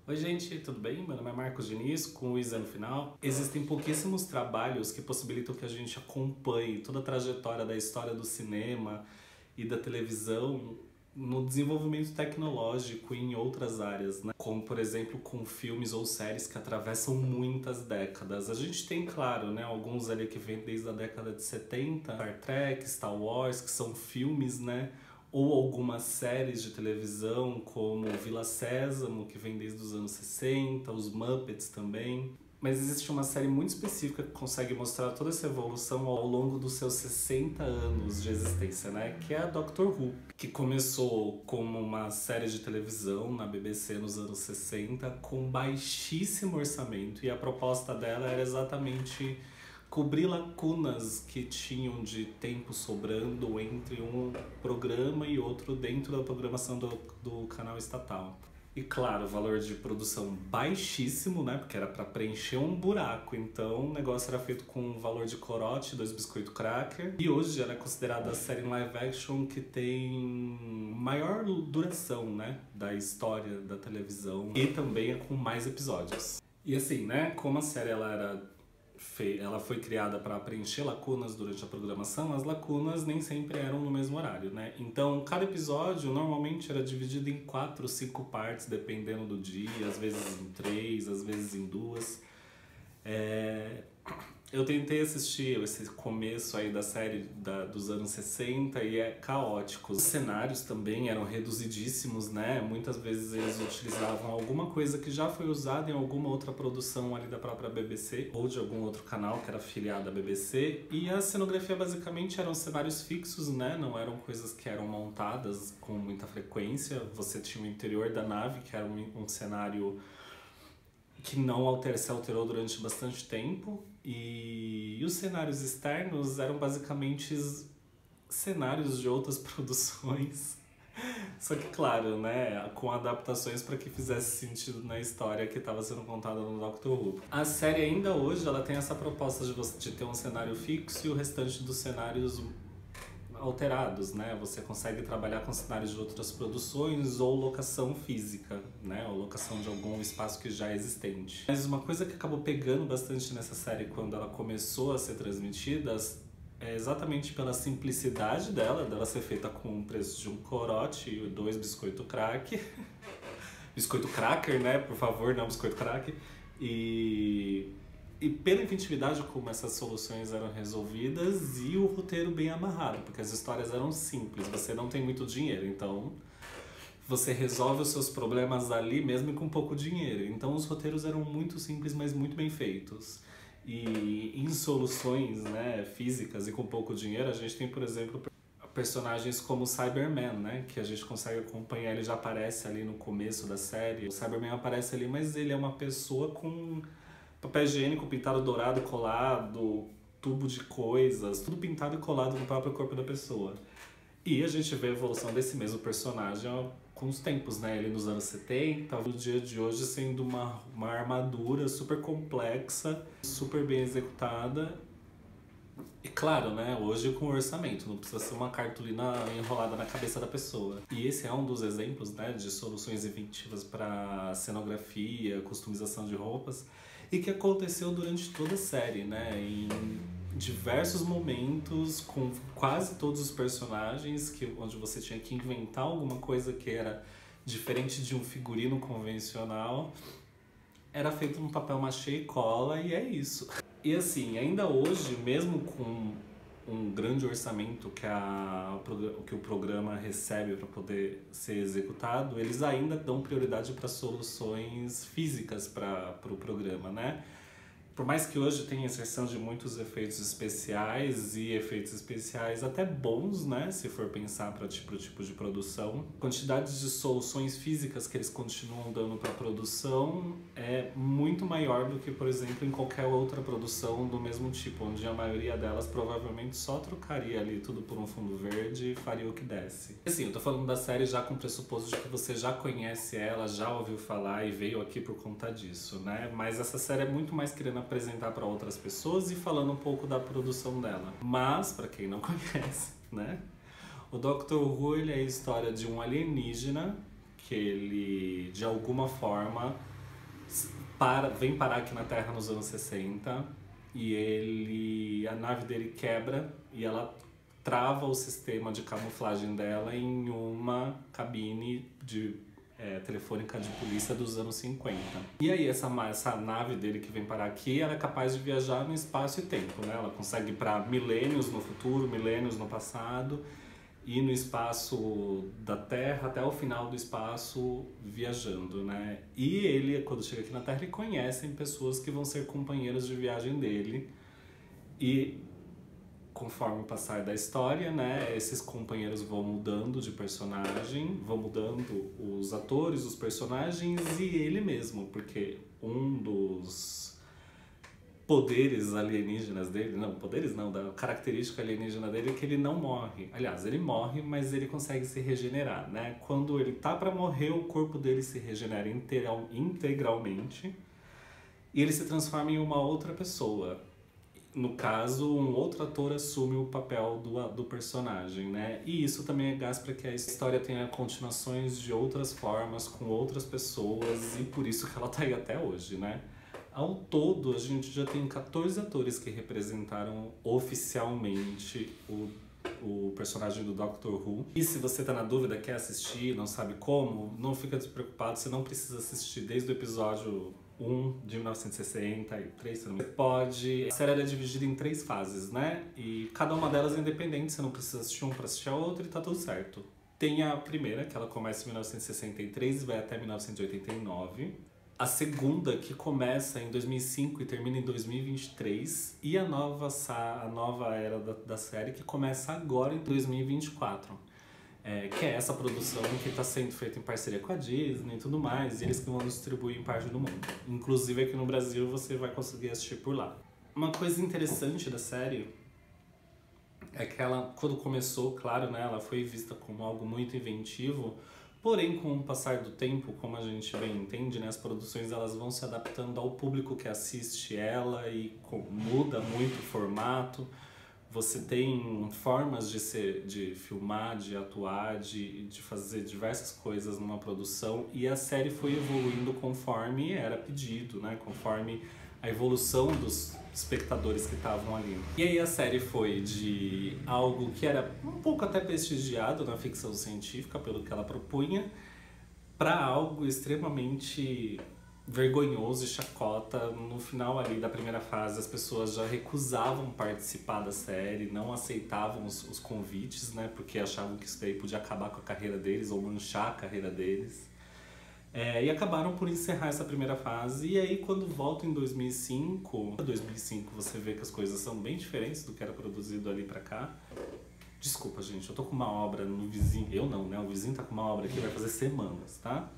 Oi gente, tudo bem? Meu nome é Marcos Diniz, com o Isa no final. Existem pouquíssimos trabalhos que possibilitam que a gente acompanhe toda a trajetória da história do cinema e da televisão no desenvolvimento tecnológico e em outras áreas, né? Como, por exemplo, com filmes ou séries que atravessam muitas décadas. A gente tem, claro, né, alguns ali que vêm desde a década de 70, Star Trek, Star Wars, que são filmes, né? Ou algumas séries de televisão, como Vila Sésamo, que vem desde os anos 60, os Muppets também. Mas existe uma série muito específica que consegue mostrar toda essa evolução ao longo dos seus 60 anos de existência, né? Que é a Doctor Who, que começou como uma série de televisão na BBC nos anos 60, com baixíssimo orçamento, e a proposta dela era exatamente cobrir lacunas que tinham de tempo sobrando entre um programa e outro dentro da programação do canal estatal. E claro, o valor de produção baixíssimo, né? Porque era para preencher um buraco. Então o negócio era feito com um valor de corote, 2 biscoitos cracker. E hoje ela é considerada a série em live action que tem maior duração, né? Da história da televisão. E também é com mais episódios. E assim, né? Como a série ela foi criada para preencher lacunas durante a programação, as lacunas nem sempre eram no mesmo horário, né? Então, cada episódio normalmente era dividido em 4 ou 5 partes, dependendo do dia, às vezes em 3, às vezes em 2. Eu tentei assistir esse começo aí da série dos anos 60 e é caótico. Os cenários também eram reduzidíssimos, né? Muitas vezes eles utilizavam alguma coisa que já foi usada em alguma outra produção ali da própria BBC ou de algum outro canal que era afiliado à BBC. E a cenografia basicamente eram cenários fixos, né? Não eram coisas que eram montadas com muita frequência. Você tinha o interior da nave, que era um cenário que não se alterou durante bastante tempo, e os cenários externos eram basicamente cenários de outras produções, só que claro, né, com adaptações para que fizesse sentido na história que estava sendo contada no Doctor Who. A série ainda hoje ela tem essa proposta de ter um cenário fixo e o restante dos cenários alterados, né? Você consegue trabalhar com cenários de outras produções ou locação física, né? Ou locação de algum espaço que já é existente. Mas uma coisa que acabou pegando bastante nessa série quando ela começou a ser transmitida é exatamente pela simplicidade dela ser feita com o preço de um corote e 2 biscoito crack. Biscoito cracker, né? Por favor, não biscoito crack. E pela inventividade como essas soluções eram resolvidas e o roteiro bem amarrado, porque as histórias eram simples, você não tem muito dinheiro, então você resolve os seus problemas ali mesmo com pouco dinheiro. Então os roteiros eram muito simples, mas muito bem feitos. E em soluções, né, físicas e com pouco dinheiro, a gente tem, por exemplo, personagens como o Cyberman, né? Que a gente consegue acompanhar, ele já aparece ali no começo da série. O Cyberman aparece ali, mas ele é uma pessoa com papel higiênico pintado dourado, colado, tubo de coisas, tudo pintado e colado no próprio corpo da pessoa. E a gente vê a evolução desse mesmo personagem com os tempos, né? Ele nos anos 70, no dia de hoje sendo uma armadura super complexa, super bem executada. E claro, né, hoje com orçamento, não precisa ser uma cartolina enrolada na cabeça da pessoa. E esse é um dos exemplos, né, de soluções inventivas para cenografia, customização de roupas, e que aconteceu durante toda a série, né, em diversos momentos, com quase todos os personagens, onde você tinha que inventar alguma coisa que era diferente de um figurino convencional. Era feito num papel machê e cola, e é isso. E assim, ainda hoje, mesmo com um grande orçamento que o programa recebe para poder ser executado, eles ainda dão prioridade para soluções físicas para o programa, né? Por mais que hoje tenha exceção de muitos efeitos especiais e efeitos especiais até bons, né, se for pensar para o tipo de produção, a quantidade de soluções físicas que eles continuam dando para a produção é muito maior do que, por exemplo, em qualquer outra produção do mesmo tipo, onde a maioria delas provavelmente só trocaria ali tudo por um fundo verde e faria o que desce. Assim, eu tô falando da série já com o pressuposto de que você já conhece ela, já ouviu falar e veio aqui por conta disso, né? Mas essa série é muito mais querendo apresentar para outras pessoas e falando um pouco da produção dela. Mas, para quem não conhece, né? O Doctor Who, ele é a história de um alienígena que ele, de alguma forma, vem parar aqui na Terra nos anos 60 e a nave dele quebra e ela trava o sistema de camuflagem dela em uma cabine telefônica de polícia dos anos 50. E aí essa nave dele que vem parar aqui, ela é capaz de viajar no espaço e tempo, né? Ela consegue ir para milênios no futuro, milênios no passado, e no espaço da Terra até o final do espaço viajando, né? E ele, quando chega aqui na Terra, ele conhece pessoas que vão ser companheiros de viagem dele. E conforme o passar da história, né, esses companheiros vão mudando de personagem, vão mudando os atores, os personagens e ele mesmo, porque um dos poderes alienígenas dele, não, poderes não, da característica alienígena dele é que ele não morre. Aliás, ele morre, mas ele consegue se regenerar, né? Quando ele tá para morrer, o corpo dele se regenera integralmente e ele se transforma em uma outra pessoa. No caso, um outro ator assume o papel do personagem, né? E isso também é gás para que a história tenha continuações de outras formas, com outras pessoas, e por isso que ela tá aí até hoje, né? Ao todo, a gente já tem 14 atores que representaram oficialmente o personagem do Doctor Who. E se você tá na dúvida, quer assistir, não sabe como, não fica despreocupado, você não precisa assistir desde o episódio 1 de 1963, se não me engano. Pode. A série é dividida em 3 fases, né? E cada uma delas é independente, você não precisa assistir um pra assistir a outra e tá tudo certo. Tem a primeira, que ela começa em 1963 e vai até 1989. A segunda, que começa em 2005 e termina em 2023. E a nova era da série, que começa agora em 2024. Que é essa produção que está sendo feita em parceria com a Disney e tudo mais. E eles que vão distribuir em parte do mundo. Inclusive aqui no Brasil você vai conseguir assistir por lá. Uma coisa interessante da série é que ela, quando começou, claro, né, ela foi vista como algo muito inventivo. Porém, com o passar do tempo, como a gente bem entende, né, as produções elas vão se adaptando ao público que assiste ela e muda muito o formato. Você tem formas de filmar, de atuar, de fazer diversas coisas numa produção e a série foi evoluindo conforme era pedido, né, conforme a evolução dos espectadores que estavam ali. E aí a série foi de algo que era um pouco até prestigiado na ficção científica, pelo que ela propunha, para algo extremamente vergonhoso e chacota. No final ali da primeira fase, as pessoas já recusavam participar da série, não aceitavam os convites, né, porque achavam que isso daí podia acabar com a carreira deles ou manchar a carreira deles. E acabaram por encerrar essa primeira fase. E aí, quando volta em 2005, você vê que as coisas são bem diferentes do que era produzido ali pra cá. Desculpa, gente, eu tô com uma obra no vizinho. Eu não, né? O vizinho tá com uma obra que vai fazer semanas, tá?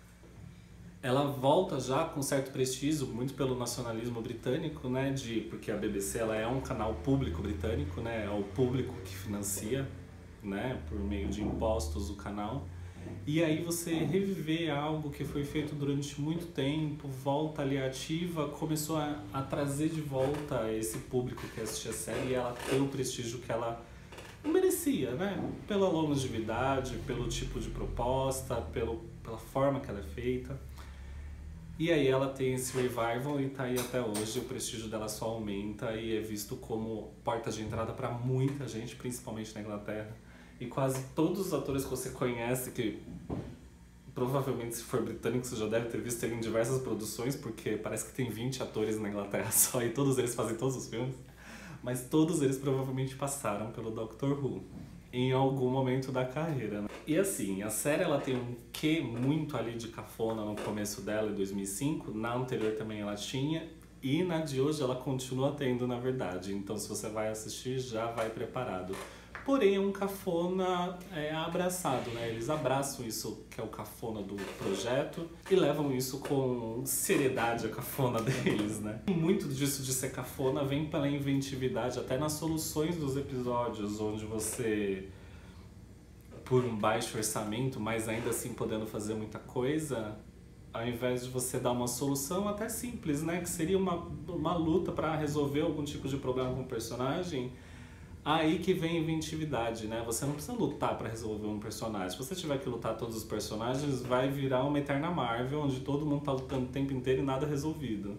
Ela volta já com certo prestígio, muito pelo nacionalismo britânico, né? Porque a BBC ela é um canal público britânico, né? É o público que financia, né? Por meio de impostos o canal. E aí você reviver algo que foi feito durante muito tempo, volta ali ativa, começou a trazer de volta esse público que assistia a série e ela tem o prestígio que ela merecia, né? Pela longevidade, pelo tipo de proposta, pela forma que ela é feita. E aí ela tem esse revival e tá aí até hoje, o prestígio dela só aumenta e é visto como porta de entrada para muita gente, principalmente na Inglaterra. E quase todos os atores que você conhece, que provavelmente se for britânico você já deve ter visto em diversas produções, porque parece que tem 20 atores na Inglaterra só e todos eles fazem todos os filmes. Mas todos eles provavelmente passaram pelo Doctor Who em algum momento da carreira, né? E assim, a série ela tem um quê muito ali de cafona no começo dela, em 2005. Na anterior também ela tinha. E na de hoje ela continua tendo, na verdade. Então se você vai assistir, já vai preparado. Porém, é um cafona abraçado, né? Eles abraçam isso que é o cafona do projeto e levam isso com seriedade, a cafona deles, né? Muito disso de ser cafona vem pela inventividade, até nas soluções dos episódios, onde você, por um baixo orçamento, mas ainda assim podendo fazer muita coisa, ao invés de você dar uma solução até simples, né? Que seria uma luta para resolver algum tipo de problema com o personagem, Aí que vem a inventividade, né? Você não precisa lutar pra resolver um personagem. Se você tiver que lutar todos os personagens, vai virar uma eterna Marvel, onde todo mundo tá lutando o tempo inteiro e nada resolvido.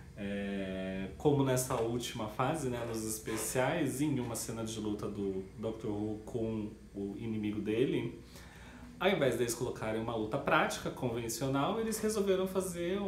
Como nessa última fase, né, nos especiais, em uma cena de luta do Doctor Who com o inimigo dele, ao invés deles colocarem uma luta prática, convencional, eles resolveram fazer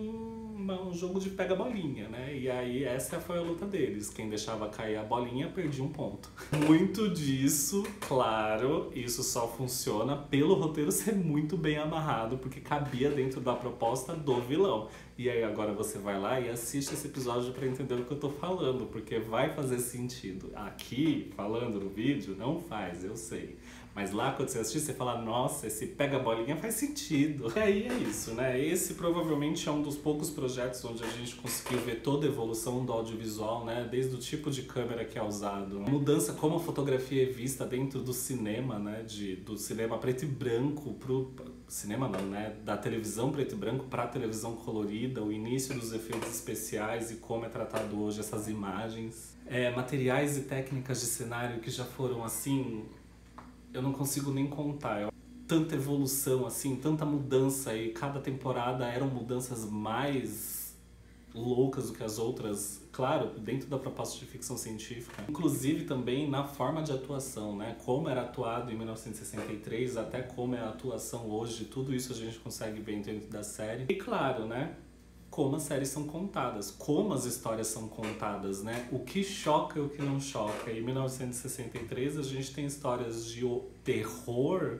um jogo de pega-bolinha, né? E aí essa foi a luta deles. Quem deixava cair a bolinha perdia um ponto. Muito disso, claro, isso só funciona pelo roteiro ser muito bem amarrado, porque cabia dentro da proposta do vilão. E aí agora você vai lá e assiste esse episódio pra entender o que eu tô falando, porque vai fazer sentido. Aqui, falando no vídeo, não faz, eu sei. Mas lá quando você assistir, você fala, nossa, esse pega-bolinha faz sentido. E aí é isso, né? Esse provavelmente é um dos poucos projetos onde a gente conseguiu ver toda a evolução do audiovisual, né? Desde o tipo de câmera que é usado. A mudança como a fotografia é vista dentro do cinema, né? Do cinema preto e branco pro... Cinema não, né? Da televisão preto e branco pra televisão colorida. O início dos efeitos especiais e como é tratado hoje essas imagens. Materiais e técnicas de cenário que já foram assim... Eu não consigo nem contar. Tanta evolução, assim, tanta mudança, e cada temporada eram mudanças mais loucas do que as outras, claro, dentro da proposta de ficção científica. Inclusive também na forma de atuação, né? Como era atuado em 1963 até como é a atuação hoje, tudo isso a gente consegue ver dentro da série. E claro, né? Como as séries são contadas, como as histórias são contadas, né? O que choca e o que não choca. Em 1963 a gente tem histórias de terror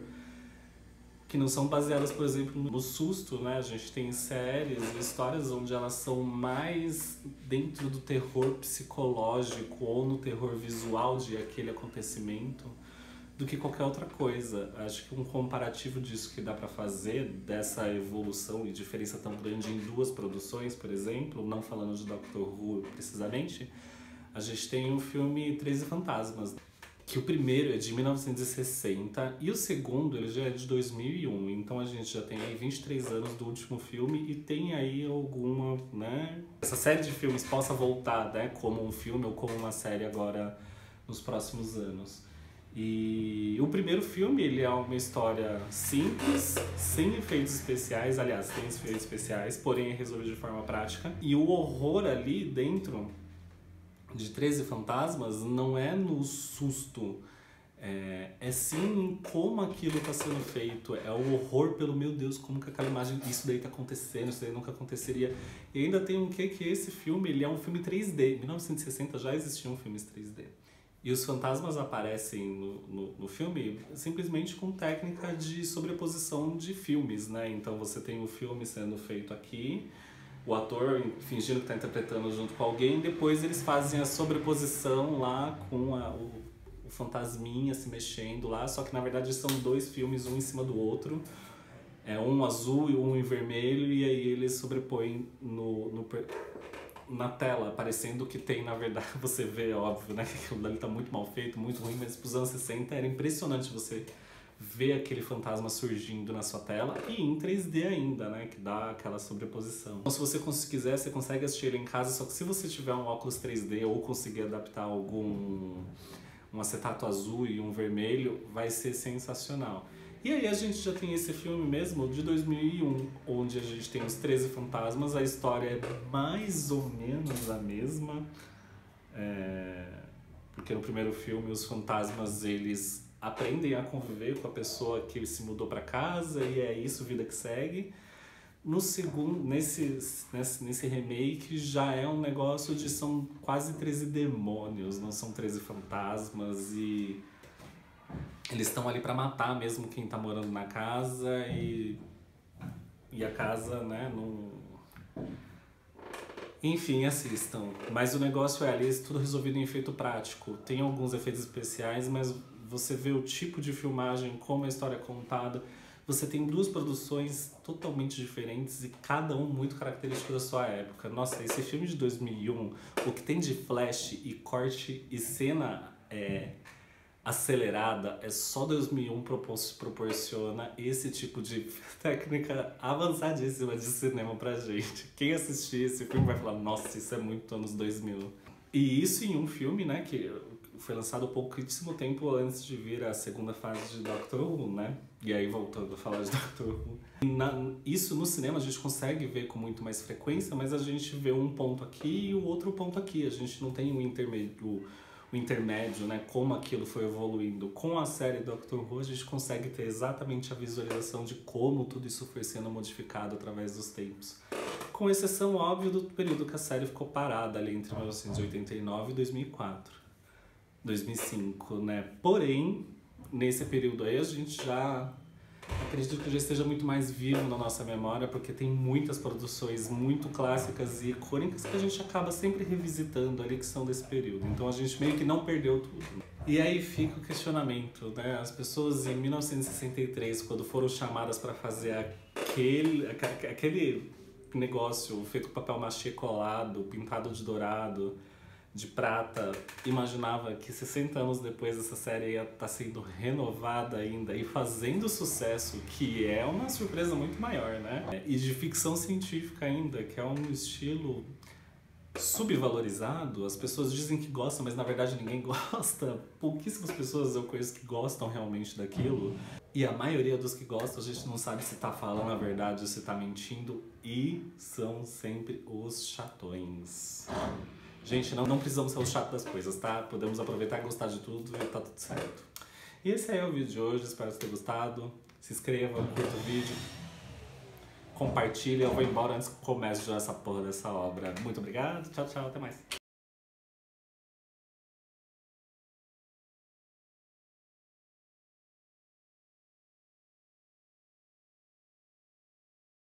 que não são baseadas, por exemplo, no susto, né? A gente tem séries e histórias onde elas são mais dentro do terror psicológico ou no terror visual de aquele acontecimento do que qualquer outra coisa. Acho que um comparativo disso que dá pra fazer, dessa evolução e diferença tão grande em duas produções, por exemplo, não falando de Doctor Who precisamente, a gente tem o filme 13 Fantasmas, que o primeiro é de 1960 e o segundo ele já é de 2001, então a gente já tem aí 23 anos do último filme e tem aí alguma, né? Essa série de filmes possa voltar, né, como um filme ou como uma série agora nos próximos anos. E o primeiro filme, ele é uma história simples, sem efeitos especiais, aliás, tem efeitos especiais, porém é resolvido de forma prática. E o horror ali dentro de 13 Fantasmas não é no susto, é sim em como aquilo está sendo feito, é o horror pelo, meu Deus, como que aquela imagem, isso daí tá acontecendo, isso daí nunca aconteceria. E ainda tem que esse filme, ele é um filme 3D, em 1960 já existiam filmes 3D. E os fantasmas aparecem no filme simplesmente com técnica de sobreposição de filmes, né? Então você tem o filme sendo feito aqui, o ator fingindo que está interpretando junto com alguém, depois eles fazem a sobreposição lá com o fantasminha se mexendo lá, só que na verdade são dois filmes, um em cima do outro, um azul e um em vermelho, e aí eles sobrepõem na tela, parecendo que tem, na verdade, você vê, óbvio, né, que aquilo dali tá muito mal feito, muito ruim, mas pros anos 60 era impressionante você ver aquele fantasma surgindo na sua tela, e em 3D ainda, né, que dá aquela sobreposição. Então, se você quiser, você consegue assistir ele em casa, só que se você tiver um óculos 3D ou conseguir adaptar um acetato azul e um vermelho, vai ser sensacional. E aí a gente já tem esse filme mesmo de 2001, onde a gente tem os 13 fantasmas, a história é mais ou menos a mesma, porque no primeiro filme os fantasmas eles aprendem a conviver com a pessoa que se mudou para casa e é isso, vida que segue. No segundo, nesse remake já é um negócio de são quase 13 demônios, não são 13 fantasmas e... eles estão ali pra matar mesmo quem tá morando na casa e a casa, né, não... Enfim, assistam. Mas o negócio é ali, tudo resolvido em efeito prático. Tem alguns efeitos especiais, mas você vê o tipo de filmagem, como a história é contada. Você tem duas produções totalmente diferentes e cada um muito característico da sua época. Nossa, esse filme de 2001, o que tem de flash e corte e cena acelerada, é só 2001 proporciona esse tipo de técnica avançadíssima de cinema pra gente. Quem assistir esse filme vai falar, nossa, isso é muito anos 2000. E isso em um filme, né, que foi lançado pouquíssimo tempo antes de vir a segunda fase de Doctor Who, né? E aí, voltando a falar de Doctor Who. Isso no cinema a gente consegue ver com muito mais frequência, mas a gente vê um ponto aqui e o outro ponto aqui. A gente não tem um intermédio, né? Como aquilo foi evoluindo. Com a série Doctor Who, a gente consegue ter exatamente a visualização de como tudo isso foi sendo modificado através dos tempos. Com exceção, óbvio, do período que a série ficou parada ali entre 1989 e 2004. 2005, né? Porém, nesse período aí a gente já acredito que já esteja muito mais vivo na nossa memória, porque tem muitas produções muito clássicas e icônicas que a gente acaba sempre revisitando ali, que são desse período. Então a gente meio que não perdeu tudo. E aí fica o questionamento, né? As pessoas em 1963, quando foram chamadas para fazer aquele negócio feito com papel machê colado, pintado de dourado, de prata, imaginava que 60 anos depois essa série ia estar sendo renovada ainda e fazendo sucesso, que é uma surpresa muito maior, né? E de ficção científica ainda, que é um estilo subvalorizado. As pessoas dizem que gostam, mas na verdade ninguém gosta. Pouquíssimas pessoas eu conheço que gostam realmente daquilo. E a maioria dos que gostam, a gente não sabe se tá falando a verdade ou se tá mentindo. E são sempre os chatões. Gente, não precisamos ser o chato das coisas, tá? Podemos aproveitar e gostar de tudo e tá tudo certo. E esse aí é o vídeo de hoje, espero que tenha gostado. Se inscreva, curta o vídeo, compartilha. Eu vou embora antes que comece já essa porra dessa obra. Muito obrigado, tchau, tchau, até mais.